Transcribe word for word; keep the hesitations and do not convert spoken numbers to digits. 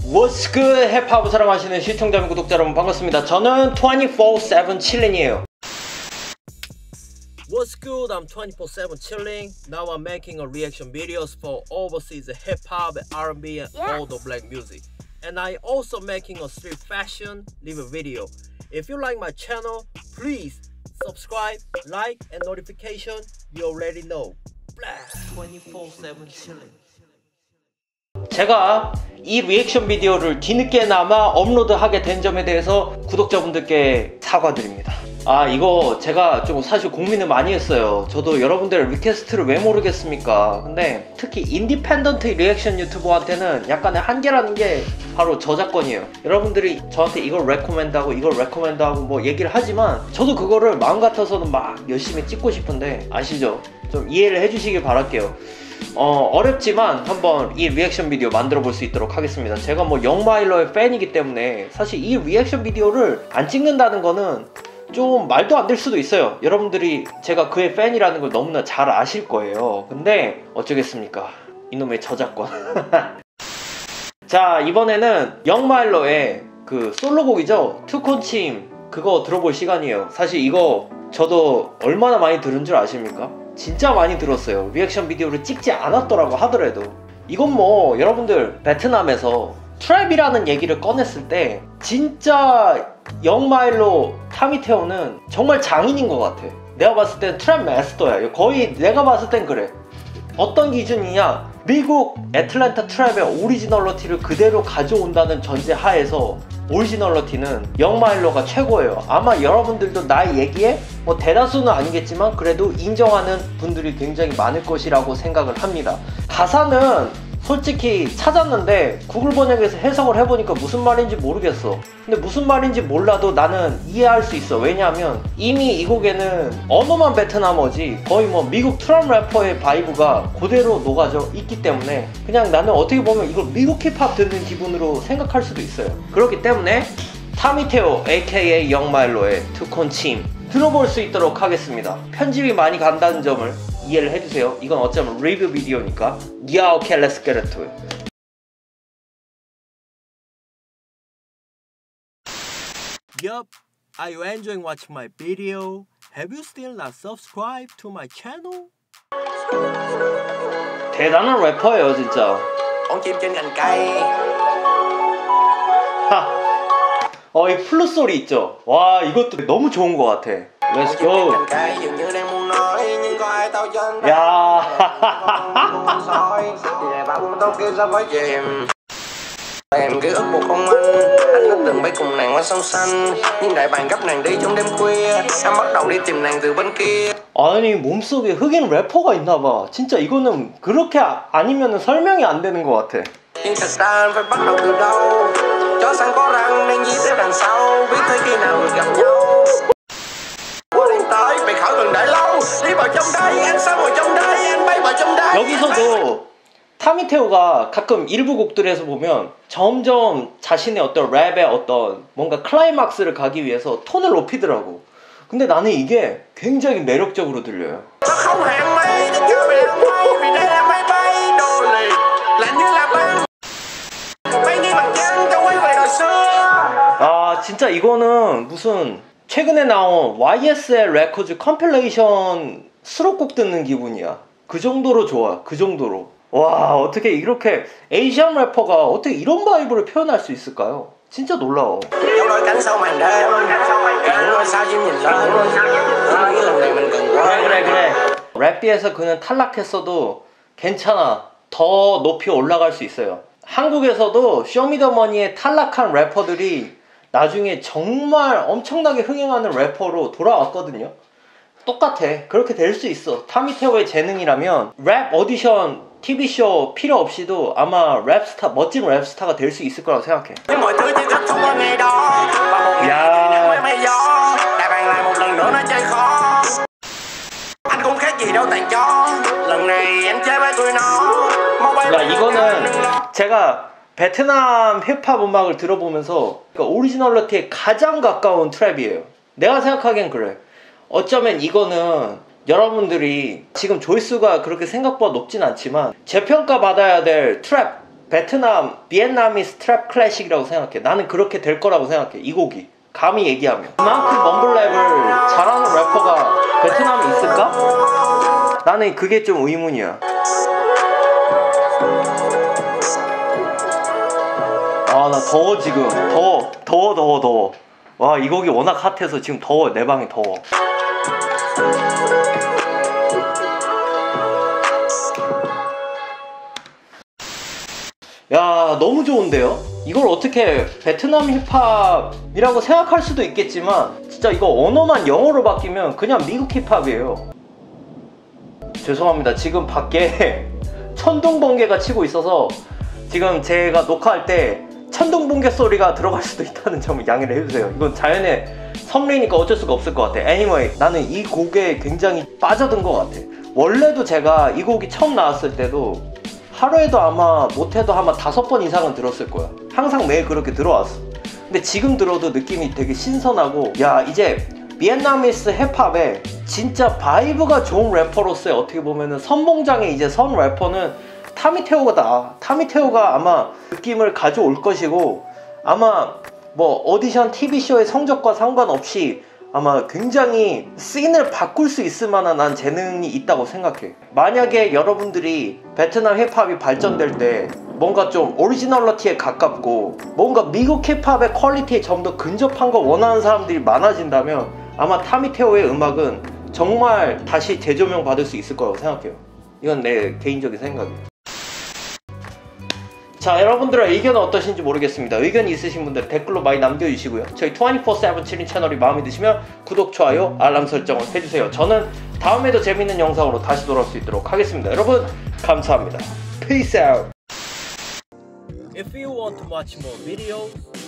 What's good? 힙합을 사랑하시는 시청자 및 구독자 여러분 반갑습니다. 저는 twenty-four seven chilling이에요. What's good? I'm twenty-four seven chilling. Now I'm making a reaction videos for overseas hip hop, R and B, and yes. all the black music. And I also making a street fashion live video. If you like my channel, please subscribe, like, and notification. You already know. twenty-four seven chilling. 제가 이 리액션 비디오를 뒤늦게나마 업로드하게 된 점에 대해서 구독자분들께 사과드립니다. 아, 이거 제가 좀 사실 고민을 많이 했어요. 저도 여러분들의 리퀘스트를 왜 모르겠습니까? 근데 특히 인디펜던트 리액션 유튜버한테는 약간의 한계라는 게 바로 저작권이에요. 여러분들이 저한테 이걸 레코멘드하고 이걸 레코멘드하고 뭐 얘기를 하지만 저도 그거를 마음 같아서는 막 열심히 찍고 싶은데, 아시죠? 좀 이해를 해주시길 바랄게요. 어, 어렵지만 한번 이 리액션 비디오 만들어 볼 수 있도록 하겠습니다. 제가 뭐 영마일러의 팬이기 때문에 사실 이 리액션 비디오를 안 찍는다는 거는 좀 말도 안 될 수도 있어요. 여러분들이 제가 그의 팬이라는 걸 너무나 잘 아실 거예요. 근데 어쩌겠습니까, 이놈의 저작권. 자, 이번에는 영마일러의 그 솔로곡이죠, 투콘침, 그거 들어볼 시간이에요. 사실 이거 저도 얼마나 많이 들은 줄 아십니까? 진짜 많이 들었어요. 리액션 비디오를 찍지 않았더라고 하더라도. 이건 뭐 여러분들 베트남에서 트랩이라는 얘기를 꺼냈을 때 진짜 영마일러 타미테오는 정말 장인인 것 같아. 내가 봤을 땐 트랩 마스터야. 거의 내가 봤을 땐 그래. 어떤 기준이냐, 미국 애틀랜타 트랩의 오리지널러티를 그대로 가져온다는 전제 하에서 오리지널러티는 영마일러가 최고예요. 아마 여러분들도 나의 얘기에 뭐 대다수는 아니겠지만 그래도 인정하는 분들이 굉장히 많을 것이라고 생각을 합니다. 가사는 솔직히 찾았는데 구글 번역에서 해석을 해보니까 무슨 말인지 모르겠어. 근데 무슨 말인지 몰라도 나는 이해할 수 있어. 왜냐하면 이미 이 곡에는 언어만 베트남어지 거의 뭐 미국 트럼 래퍼의 바이브가 그대로 녹아져 있기 때문에 그냥 나는 어떻게 보면 이걸 미국 힙합 듣는 기분으로 생각할 수도 있어요. 그렇기 때문에 타미테오 에이케이에이 영마일러의 투콘침 들어볼 수 있도록 하겠습니다. 편집이 많이 간다는 점을 이해를 해주세요. 이건 어쩌면 리뷰 비디오니까. Yeah, okay, let's get into it. Yup, are you enjoying watching my video? Have you still not subscribed to my channel? 대단한 래퍼예요, 진짜. 하. 어, 이 플룻 소리 있죠? 와, 이것도 너무 좋은 것 같아. Let's go. 야. Em ký ức một ông anh, anh đã từng bay cùng nàng qua sông xanh, nhưng đại bàng gấp nàng đi trong đêm khuya, em bắt đầu đi tìm nàng từ bên kia. 아니, 몸속에 흑인 래퍼가 있나봐. 진짜 이거는 그렇게 아니면 설명이 안 되는 것 같아. Nhưng thật ra anh phải bắt đầu từ đâu? Chó săn có răng nên dí tới đằng sau, biết tới khi nào được gặp nhau. Qua đến tới, mày khỏi cần đợi lâu, đi vào trong đây, anh sao vào trong đây, anh bay vào trong đây. 여기서도 타미테오가 가끔 일부 곡들에서 보면 점점 자신의 어떤 랩의 어떤 뭔가 클라이막스를 가기 위해서 톤을 높이더라고. 근데 나는 이게 굉장히 매력적으로 들려요. 아, 진짜 이거는 무슨 최근에 나온 와이에스엘 레코드 컴필레이션 수록곡 듣는 기분이야. 그 정도로 좋아. 그 정도로. 와, 어떻게 이렇게 에이시안 래퍼가 어떻게 이런 바이브를 표현할 수 있을까요? 진짜 놀라워. 그래 그래 그래. 랩비에서 그는 탈락했어도 괜찮아. 더 높이 올라갈 수 있어요. 한국에서도 쇼미더머니에 탈락한 래퍼들이 나중에 정말 엄청나게 흥행하는 래퍼로 돌아왔거든요. 똑같아. 그렇게 될 수 있어. 타미테오의 재능이라면 랩 오디션 티비쇼 필요 없이도 아마 랩스타, 멋진 랩스타가 될 수 있을 거라고 생각해. 야. 야, 이거는 제가 베트남 힙합 음악을 들어보면서 그러니까 오리지널리티에 가장 가까운 트랩이에요. 내가 생각하기엔 그래. 어쩌면 이거는 여러분들이 지금 조회수가 그렇게 생각보다 높진 않지만 재평가 받아야 될 트랩 베트남 비엔나미스 트랩 클래식이라고 생각해. 나는 그렇게 될 거라고 생각해. 이 곡이 감히 얘기하면 그만큼 멈블랩을 잘하는 래퍼가 베트남에 있을까? 나는 그게 좀 의문이야. 아, 나 더워 지금. 더워 더워 더워 더워. 와, 이 곡이 워낙 핫해서 지금 더워. 내 방이 더워. 야, 너무 좋은데요? 이걸 어떻게 베트남 힙합이라고 생각할 수도 있겠지만 진짜 이거 언어만 영어로 바뀌면 그냥 미국 힙합이에요. 죄송합니다. 지금 밖에 천둥번개가 치고 있어서 지금 제가 녹화할 때 천둥번개 소리가 들어갈 수도 있다는 점을 양해를 해주세요. 이건 자연의 섭리니까 어쩔 수가 없을 것 같아. Anyway, 나는 이 곡에 굉장히 빠져든 것 같아. 원래도 제가 이 곡이 처음 나왔을 때도 하루에도 아마 못해도 아마 다섯 번 이상은 들었을 거야. 항상 매일 그렇게 들어왔어. 근데 지금 들어도 느낌이 되게 신선하고, 야, 이제 비엔나미스 힙합에 진짜 바이브가 좋은 래퍼로서의 어떻게 보면은 선봉장에 이제 선 래퍼는 타미테오다. 타미테오가 아마 느낌을 가져올 것이고, 아마 뭐 오디션 티비쇼의 성적과 상관없이 아마 굉장히 씬을 바꿀 수 있을 만한 난 재능이 있다고 생각해. 만약에 여러분들이 베트남 힙합이 발전될 때 뭔가 좀 오리지널리티에 가깝고 뭔가 미국 힙합의 퀄리티에 좀 더 근접한 거 원하는 사람들이 많아진다면 아마 타미테오의 음악은 정말 다시 재조명 받을 수 있을 거라고 생각해요. 이건 내 개인적인 생각이에요. 자, 여러분들의 의견은 어떠신지 모르겠습니다. 의견이 있으신 분들 댓글로 많이 남겨주시고요. 저희 이십사 세븐 칠인 채널이 마음에 드시면 구독, 좋아요, 알람 설정을 해주세요. 저는 다음에도 재밌는 영상으로 다시 돌아올 수 있도록 하겠습니다. 여러분 감사합니다. Peace out. If you want to watch more videos,